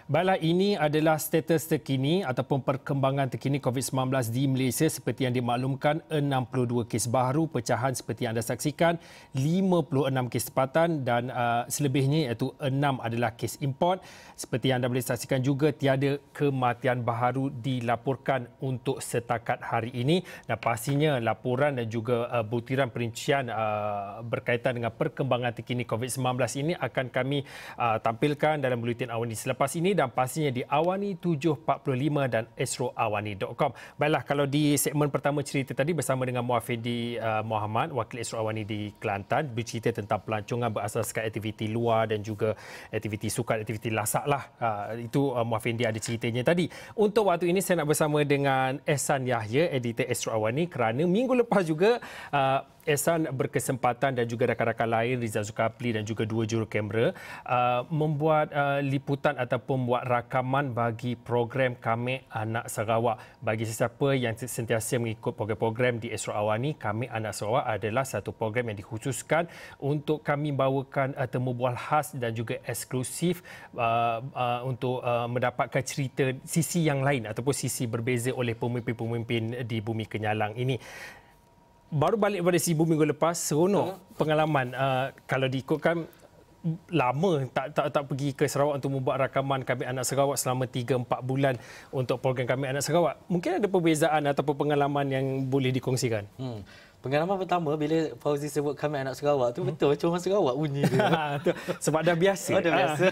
Baiklah, ini adalah status terkini ataupun perkembangan terkini COVID-19 di Malaysia seperti yang dimaklumkan 62 kes baru pecahan seperti yang anda saksikan, 56 kes tempatan dan selebihnya iaitu 6 adalah kes import. Seperti yang anda boleh saksikan juga tiada kematian baharu dilaporkan untuk setakat hari ini dan pastinya laporan dan juga butiran perincian berkaitan dengan perkembangan terkini COVID-19 ini akan kami tampilkan dalam buletin AWANI selepas ini dan pastinya di AWANI 745 dan astroawani.com. Baiklah, kalau di segmen pertama cerita tadi bersama dengan Muafidi Muhammad, Wakil Astro AWANI di Kelantan, bercerita tentang pelancongan berasaskan aktiviti luar dan juga aktiviti sukan, aktiviti lasak lah. Itu Muafidi ada ceritanya tadi. Untuk waktu ini saya nak bersama dengan Ehsan Yahya, editor Astro AWANI, kerana minggu lepas juga Ehsan berkesempatan dan juga rakan-rakan lain Rizal Zulkifli dan juga dua juru kamera membuat liputan ataupun buat rakaman bagi program Kamek Anak Sarawak. Bagi sesiapa yang sentiasa mengikut program-program di Astro AWANI, Kamek Anak Sarawak adalah satu program yang dikhususkan untuk kami bawakan temu bual khas dan juga eksklusif untuk mendapatkan cerita sisi yang lain ataupun sisi berbeza oleh pemimpin-pemimpin di Bumi Kenyalang ini. Baru balik pada Sibu minggu lepas, seronok pengalaman. Kalau diikutkan, lama tak pergi ke Sarawak untuk membuat rakaman Kamek Anak Sarawak selama 3-4 bulan untuk program Kamek Anak Sarawak. Mungkin ada perbezaan ataupun pengalaman yang boleh dikongsikan? Pengalaman pertama bila Fauzi sebut Kamek Anak Sarawak tu betul macam orang Sarawak bunyi dia. Sebab dah biasa. Dah biasa.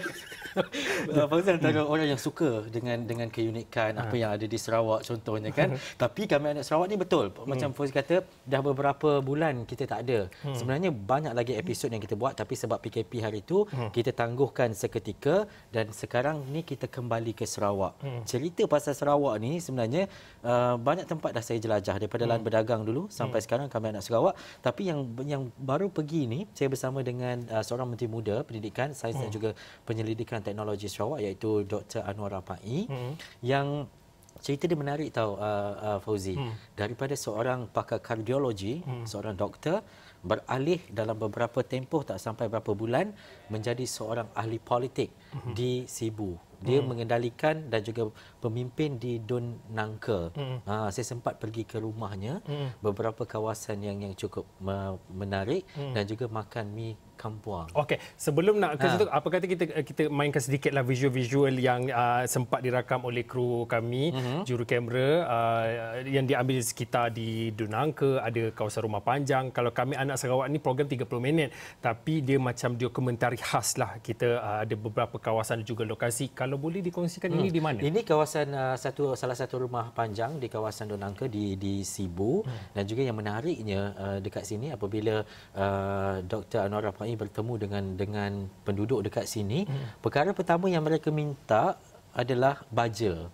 Fauzi antara orang yang suka dengan keunikan apa yang ada di Sarawak contohnya kan. Tapi Kamek Anak Sarawak ni betul. Macam Fauzi kata dah beberapa bulan kita tak ada. Sebenarnya banyak lagi episod yang kita buat tapi sebab PKP hari itu kita tangguhkan seketika dan sekarang ni kita kembali ke Sarawak. Cerita pasal Sarawak ni sebenarnya banyak tempat dah saya jelajah daripada lahan berdagang dulu sampai sekarang Kamek Anak Sarawak. Tapi yang baru pergi ni saya bersama dengan seorang Menteri Muda Pendidikan, Sains dan juga Penyelidikan Teknologi Sarawak iaitu Dr. Anwar Rapai yang cerita dia menarik tahu Fauzi. Daripada seorang pakar kardiologi, seorang doktor beralih dalam beberapa tempoh tak sampai berapa bulan menjadi seorang ahli politik di Sibu. Dia mengendalikan dan juga pemimpin di Dun Nangka. Saya sempat pergi ke rumahnya, beberapa kawasan yang cukup menarik dan juga makan mi kampung. Okey, sebelum nak ke situ, apa kata kita mainkan sedikitlah visual-visual yang sempat dirakam oleh kru kami, juru kamera yang diambil sekitar di Dun Nangka, ada kawasan Rumah Panjang. Kalau Kamek Anak Sarawak ni program 30 minit, tapi dia macam dokumentari khas lah. Kita ada beberapa kawasan dan juga lokasi. Kalau boleh dikongsikan ini di mana? Ini kawasan salah satu rumah panjang di kawasan Dun Nangka di Sibu dan juga yang menariknya dekat sini apabila Dr. Anwar Rapai bertemu dengan penduduk dekat sini, perkara pertama yang mereka minta adalah baja.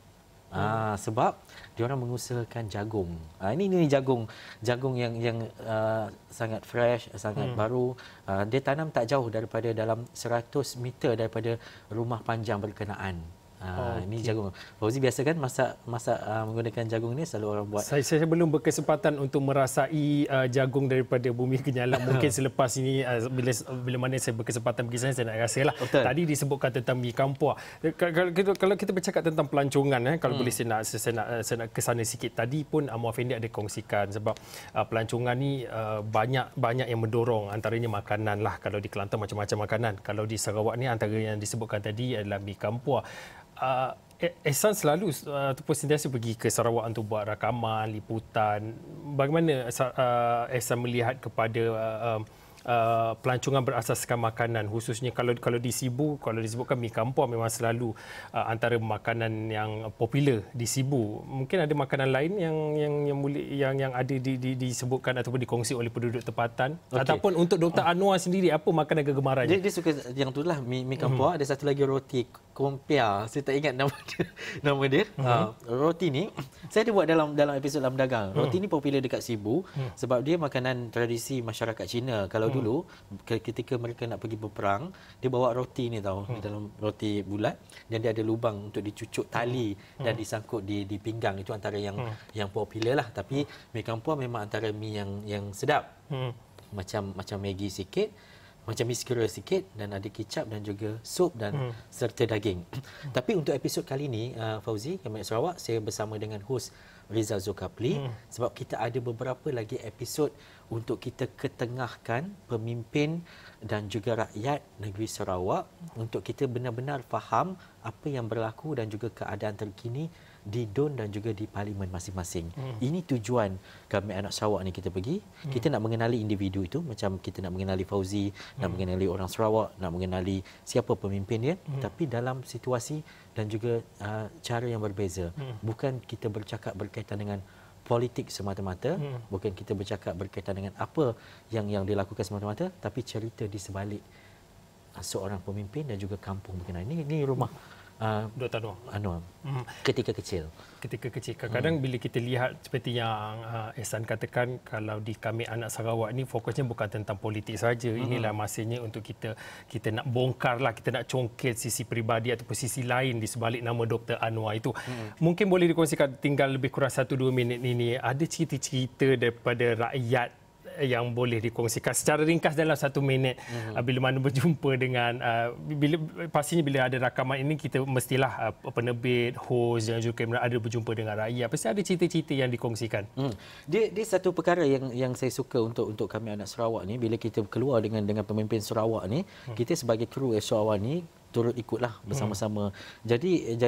Sebab diorang mengusahakan jagung. Ini jagung yang sangat fresh, sangat baru. Dia tanam tak jauh daripada dalam 100 meter daripada rumah panjang berkenaan. Ini jagung. Fauzi biasa kan masak menggunakan jagung ni selalu orang buat. Saya belum berkesempatan untuk merasai jagung daripada Bumi Kenyalang. Mungkin selepas ini bila mana saya berkesempatan pergi sana saya nak rasalah. Tadi disebutkan tentang mi kampung. Kalau kita bercakap tentang pelancongan, kalau boleh saya nak ke sana sikit. Tadi pun Muafidi ada kongsikan sebab pelancongan ni banyak yang mendorong, antaranya makanan lah. Kalau di Kelantan macam-macam makanan. Kalau di Sarawak ni antara yang disebutkan tadi adalah mi kampung. Ehsan selalu ataupun sentiasa pergi ke Sarawak untuk buat rakaman, liputan. Bagaimana Ehsan melihat kepada pelancongan berasaskan makanan, khususnya kalau di Sibu, kalau disebutkan mi kampung memang selalu antara makanan yang popular di Sibu. Mungkin ada makanan lain yang ada disebutkan ataupun dikongsi oleh penduduk tempatan. Ataupun untuk Dr. Anwar sendiri, apa makanan kegemarannya? Dia suka yang itulah mi kampung. Ada satu lagi roti kompia. Saya tak ingat nama dia. Roti ni saya ada buat dalam episod dalam dagang. Roti ni popular dekat Sibu sebab dia makanan tradisi masyarakat Cina. Kalau dulu ketika mereka nak pergi berperang, dia bawa roti ni tahu, di dalam roti bulat dan dia ada lubang untuk dicucuk tali dan disangkut di pinggang. Itu antara yang popular lah. Tapi mi kampung memang antara mi yang sedap. Macam Maggi sikit. macam miskira sikit dan ada kicap dan juga sup dan serta daging. Tapi untuk episod kali ini, Fauzi, Kamek Anak Sarawak, saya bersama dengan hos Rizal Zulkafli sebab kita ada beberapa lagi episod untuk kita ketengahkan pemimpin dan juga rakyat negeri Sarawak untuk kita benar-benar faham apa yang berlaku dan juga keadaan terkini di DUN dan juga di parlimen masing-masing. Ini tujuan Kamek Anak Sarawak ni kita pergi. Kita nak mengenali individu itu, macam kita nak mengenali Fauzi, nak mengenali orang Sarawak, nak mengenali siapa pemimpin dia, tapi dalam situasi dan juga cara yang berbeza. Bukan kita bercakap berkaitan dengan politik semata-mata, bukan kita bercakap berkaitan dengan apa yang dilakukan semata-mata, tapi cerita di sebalik seorang pemimpin dan juga kampung berkenaan. Ini rumah Dr. Anwar. Ketika kecil. Ketika kecil. Kadang-kadang bila kita lihat seperti yang Ehsan katakan, kalau di Kamek Anak Sarawak ni fokusnya bukan tentang politik saja. Inilah masanya untuk kita nak bongkarlah, kita nak congkel sisi peribadi ataupun sisi lain di sebalik nama Dr. Anwar itu. Mungkin boleh dikongsikan tinggal lebih kurang 1-2 minit ini, ada cerita-cerita daripada rakyat yang boleh dikongsikan secara ringkas dalam 1 minit bila mana berjumpa dengan pastinya bila ada rakaman ini kita mestilah penerbit, hos dan juga kamera ada berjumpa dengan rakyat, pasti ada cerita-cerita yang dikongsikan. Dia satu perkara yang saya suka untuk Kamek Anak Sarawak ni, bila kita keluar dengan pemimpin Sarawak ni, kita sebagai kru Astro AWANI turut ikutlah bersama-sama. Jadi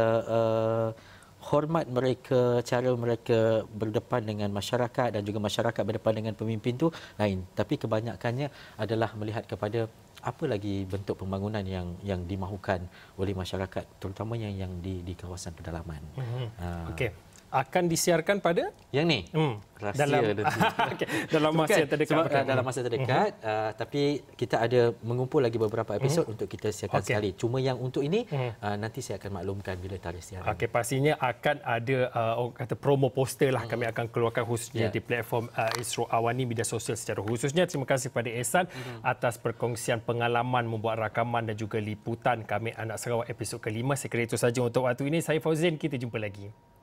hormat mereka, cara mereka berdepan dengan masyarakat dan juga masyarakat berdepan dengan pemimpin tu lain. Tapi kebanyakannya adalah melihat kepada apa lagi bentuk pembangunan yang dimahukan oleh masyarakat, terutamanya yang di kawasan pedalaman. Okey. Akan disiarkan pada yang ni dalam masa yang terdekat. Dalam masa terdekat, tapi kita ada mengumpul lagi beberapa episod untuk kita siarkan sekali. Cuma yang untuk ini nanti saya akan maklumkan bila tarikh siaran. Okey, pastinya akan ada orang kata promo poster lah kami akan keluarkan khususnya di platform Astro AWANI media sosial secara khususnya. Terima kasih kepada Ehsan atas perkongsian pengalaman membuat rakaman dan juga liputan Kamek Anak Sarawak episod ke-5. Saya kira itu saja untuk waktu ini. Saya Fauzin, kita jumpa lagi.